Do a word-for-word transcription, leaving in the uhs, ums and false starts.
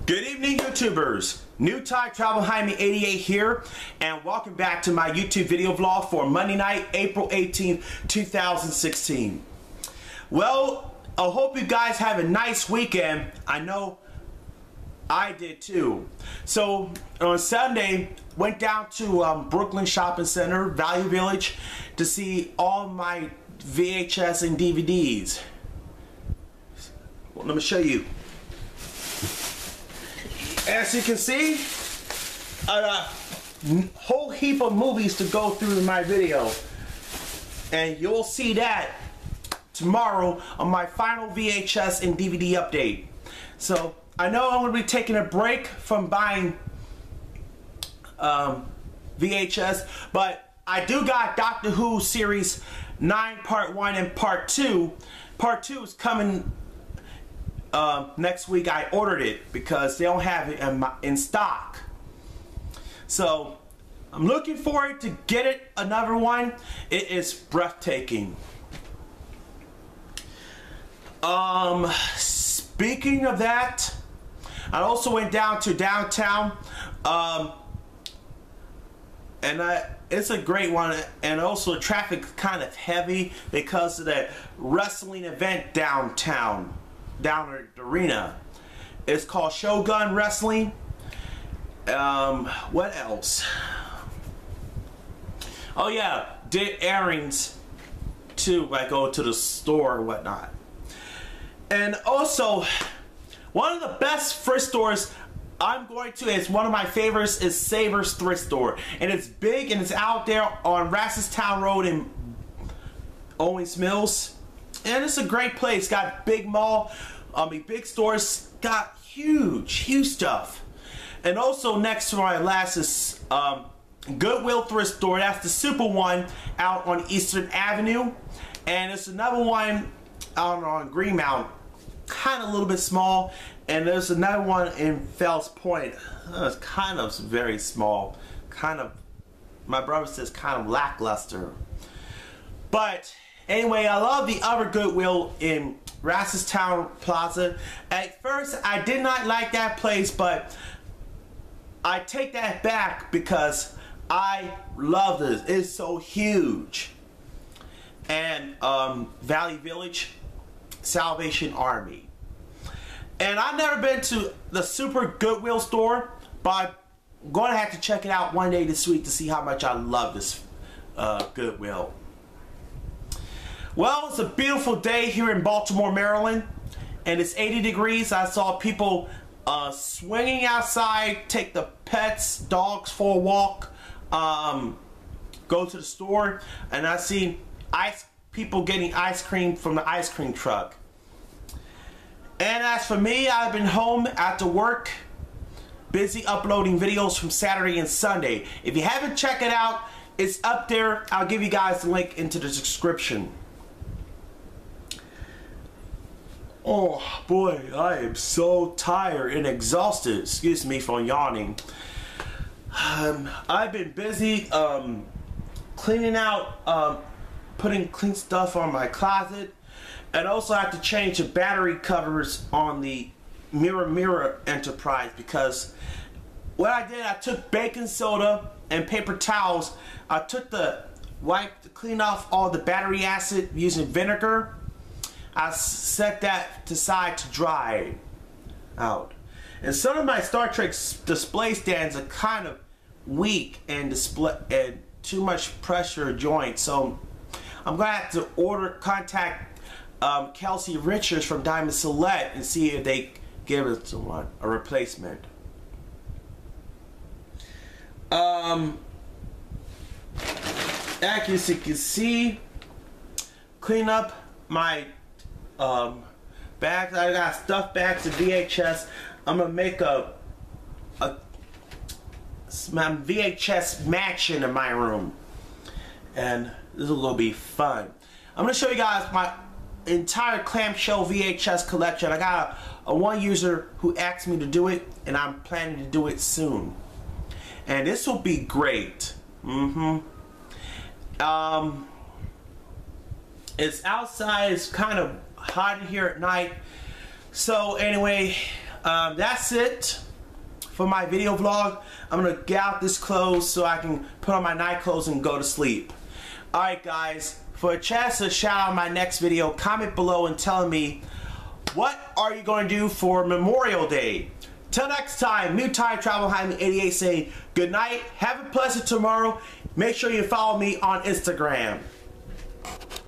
Good evening, YouTubers. NewTimeTravelHyman eighty-eight here, and welcome back to my YouTube video vlog for Monday night, April eighteenth, two thousand sixteen. Well, I hope you guys have a nice weekend. I know I did too. So on Sunday, went down to um, Brooklyn Shopping Center, Value Village, to see all my V H S and D V Ds. Well, let me show you. As you can see, a whole heap of movies to go through in my video, and you'll see that tomorrow on my final V H S and D V D update. So I know I'm going to be taking a break from buying um, V H S, but I do got Doctor Who series nine part one and part two. Part two is coming Uh, next week. I ordered it because they don't have it in, my, in stock. So I'm looking forward to get it another one. It is breathtaking. Um, speaking of that, I also went down to downtown, um, and I, it's a great one. And also traffic kind of heavy because of that wrestling event downtown. Down at the arena. It's called Shogun Wrestling. Um, what else? Oh yeah, did errands too. I go to the store and whatnot. And also, one of the best thrift stores I'm going to, is one of my favorites, is Savers Thrift Store. And it's big and it's out there on Rasselstown Road in Owings Mills. And it's a great place. Got big mall, I mean big stores, got huge, huge stuff. And also next to my last is um, Goodwill Thrift Store. That's the super one out on Eastern Avenue. And it's another one out on Greenmount, kind of a little bit small. And there's another one in Fells Point. Uh, it's kind of very small. Kind of, my brother says kind of lackluster. But anyway, I love the other Goodwill in Rasselstown Plaza. At first, I did not like that place, but I take that back because I love this. It's so huge. And um, Valley Village, Salvation Army. And I've never been to the Super Goodwill store, but I'm going to have to check it out one day this week to see how much I love this uh, Goodwill. Well, it's a beautiful day here in Baltimore, Maryland, and it's eighty degrees. I saw people uh, swinging outside, take the pets, dogs for a walk, um, go to the store, and I see ice people getting ice cream from the ice cream truck. And as for me, I've been home after work, busy uploading videos from Saturday and Sunday. If you haven't checked it out, it's up there. I'll give you guys the link into the description. Oh boy, I am so tired and exhausted. Excuse me for yawning. Um, I've been busy um, cleaning out, um, putting clean stuff on my closet, and also I have to change the battery covers on the Mirror Mirror Enterprise because what I did, I took baking soda and paper towels. I took the wipe to clean off all the battery acid using vinegar. I set that to side to dry out. And some of my Star Trek display stands are kind of weak and display and too much pressure joints. So I'm gonna have to order contact um, Kelsey Richards from Diamond Select and see if they give us someone a replacement. Um, as you can see, clean up my Um, bags. I got stuffed bags of V H S. I'm gonna make a a my V H S mansion in my room, and this is gonna be fun. I'm gonna show you guys my entire clamshell V H S collection. I got a, a one user who asked me to do it, and I'm planning to do it soon. And this will be great. Mm-hmm. Um, it's outside. It's kind of hot in here at night. So anyway, um, that's it for my video vlog. I'm gonna get out this clothes so I can put on my night clothes and go to sleep. Alright guys, for a chance to shout out my next video, comment below and tell me what are you going to do for Memorial Day. Till next time, New Time Travel Hyman eighty-eight saying good night, have a pleasant tomorrow. Make sure you follow me on Instagram.